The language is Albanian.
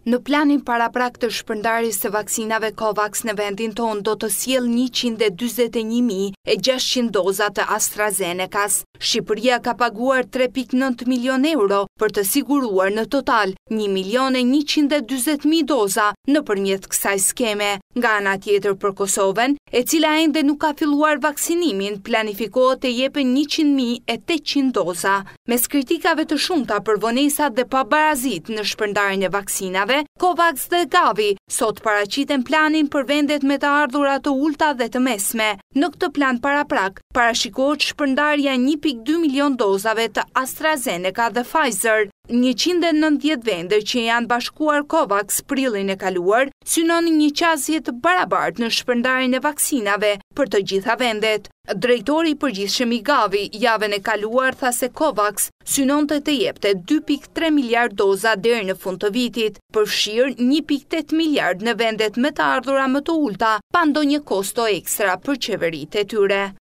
Në planin paraprak të shpërndarjes së vaksinave COVAX në vendin tonë do të sjellë 141.600 doza të AstraZenecas. Shqipëria ka paguar 3.9 milion euro për të siguruar në total 1.140.000 doza nëpërmjet kësaj skeme. Nga ana tjetër për Kosovën, e cila ende nuk ka filluar vaksinimin, planifikohet të jepen 100.800 doza. Mes kritikave të shumta për vonesat dhe pabarazit në shpërndarjen e vaksinave, COVAX dhe Gavi sot paraqiten planin për vendet me të ardhurat të ulta dhe të mesme. Në këtë plan paraprak, parashikohet shpërndarja 1.2 milion dozave të AstraZeneca dhe Pfizer. 190 vende që janë bashkuar COVAX prillin e kaluar, synonin një qasje të barabartë në shpërndarjen e vaksinave për të gjitha vendet. Drejtori i përgjithshëm i Gavi javën e kaluar tha se COVAX synonte të jepte 2.3 miliard doza deri në fund të vitit, përfshirë 1.8 miliard në vendet me të ardhura më të ulta, pa ndonjë kosto ekstra për qeveritë e tyre.